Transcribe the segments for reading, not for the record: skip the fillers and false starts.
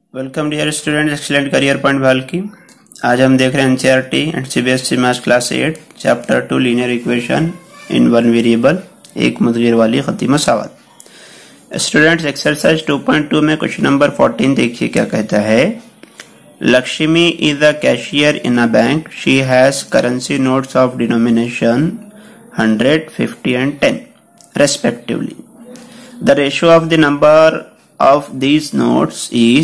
Welcome dear students, excellent career point वाल की। आज हम देख रहे हैं NCERT and CBSE maths class 8 chapter 2 linear equation in one variable, एक मुतगैर वाली खती मसावत। स्टूडेंट्स एक्सरसाइज 2.2 में क्वेश्चन नंबर 14 देखिए क्या कहता है। Lakshmi is a cashier in a bank. She has currency notes of denomination 100, 50 and 10 respectively. The ratio of the number of these notes is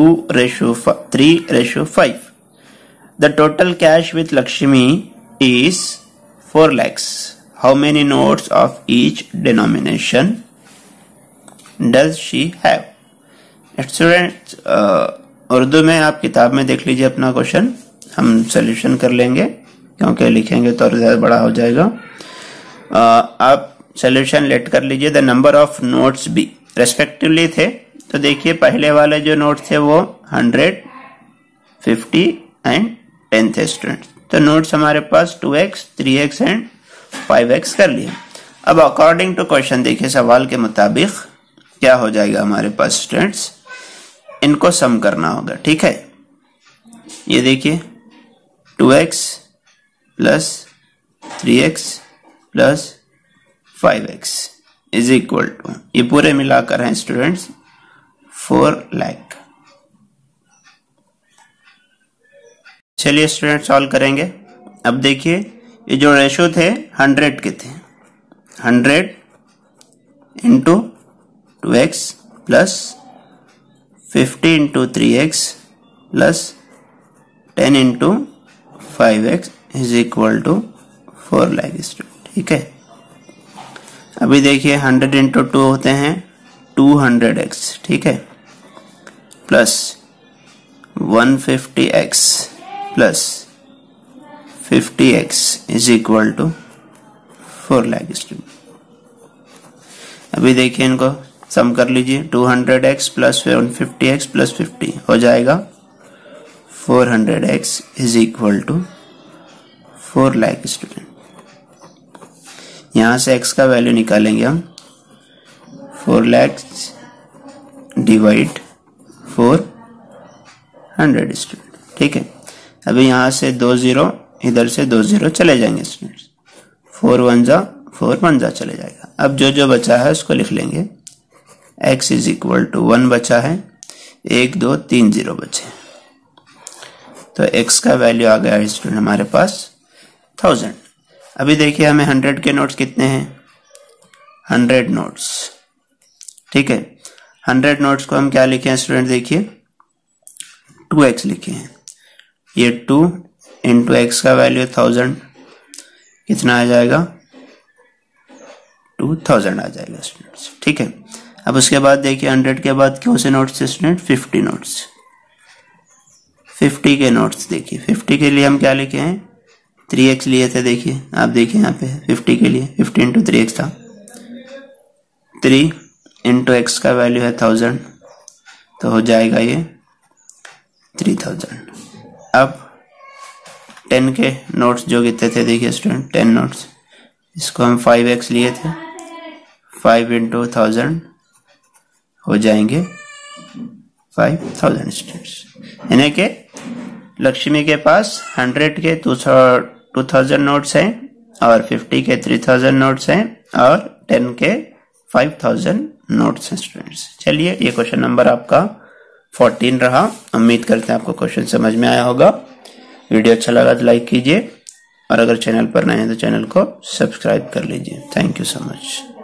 2:3:5. The total cash with Lakshmi is 4 lakhs. How many notes of each denomination does she have? Students, Urdu में आप किताब में देख लीजिए अपना question, हम solution कर लेंगे क्योंकि लिखेंगे तो और ज्यादा बड़ा हो जाएगा। आप सोल्यूशन लेट कर लीजिए। द नंबर ऑफ नोट्स भी रेस्पेक्टिवली थे, तो देखिए पहले वाले जो नोट्स थे वो 100, 50 एंड 10 थे स्टूडेंट्स। तो नोट्स हमारे पास 2x, 3x एंड 5x कर लिए। अब अकॉर्डिंग टू क्वेश्चन देखिए सवाल के मुताबिक क्या हो जाएगा हमारे पास स्टूडेंट्स, इनको सम करना होगा। ठीक है, ये देखिए 2x plus 3x plus 5x is equal to, ये पूरे मिलाकर हैं स्टूडेंट्स 4 लाख। चलिए स्टूडेंट सॉल्व करेंगे। अब देखिए ये जो रेशो थे 100 के थे, 100 into 2x plus 50 into 3x plus 10 into 5x is equal to 4 lakh student. ठीक है, अभी देखिए 100 इंटू 2 होते हैं 200x, ठीक है, plus 150x plus 50x is equal to 4 lakh student. अभी देखिए इनको सम कर लीजिए, 200x प्लस 150x प्लस 50 हो जाएगा 400x is equal to 4 lakh student. यहां से x का वैल्यू निकालेंगे हम, 4 लाख डिवाइड 400 स्टूडेंट। ठीक है, अभी यहां से 2 0, इधर से 2 0 चले जाएंगे स्टूडेंट्स, 4 1 जा 4 1 जा चले जाएगा। अब जो जो बचा है उसको लिख लेंगे, x इज इक्वल टू 1 बचा है, 1 2 3 0 बचे, तो x का वैल्यू आ गया है स्टूडेंट हमारे पास 1000। अभी देखिए हमें 100 के नोट्स कितने हैं, 100 नोट्स। ठीक है, 100 नोट्स को हम क्या लिखे हैं स्टूडेंट, देखिए 2x लिखे हैं। ये 2 इंटू एक्स का वैल्यू 1000, कितना आ जाएगा 2000 आ जाएगा स्टूडेंट्स। ठीक है, अब उसके बाद देखिए 100 के बाद कौन से नोट्स स्टूडेंट, 50 नोट्स। 50 के नोट्स देखिए, 50 के लिए हम क्या लिखे हैं, 3x लिए थे। देखिए आप देखिए यहाँ पे 50 के लिए 50 इंटू 3x था, 3 इंटू एक्स का वैल्यू है 1000, तो हो जाएगा ये 3000। अब 10 के नोट्स जो कितने थे देखिए स्टूडेंट, 10 नोट्स, इसको हम 5x लिए थे, 5 इंटू 1000 हो जाएंगे 5000 स्टूडेंट्स। यानी कि लक्ष्मी के पास 100 के 2000 नोट्स हैं और 50 के 3000 नोट्स हैं और 10 के 5000 नोट्स हैं स्टूडेंट्स। चलिए ये क्वेश्चन नंबर आपका 14 रहा। उम्मीद करते हैं आपको क्वेश्चन समझ में आया होगा। वीडियो अच्छा लगा तो लाइक कीजिए और अगर चैनल पर नए हैं तो चैनल को सब्सक्राइब कर लीजिए। Thank you so much.